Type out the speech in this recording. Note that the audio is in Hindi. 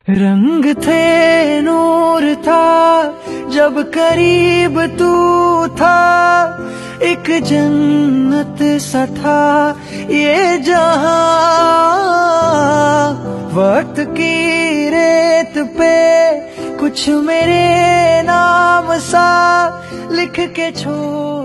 रंग थे नूर था जब करीब तू था, एक जन्नत सा था ये जहां। वक्त की रेत पे कुछ मेरे नाम सा लिख के छोड़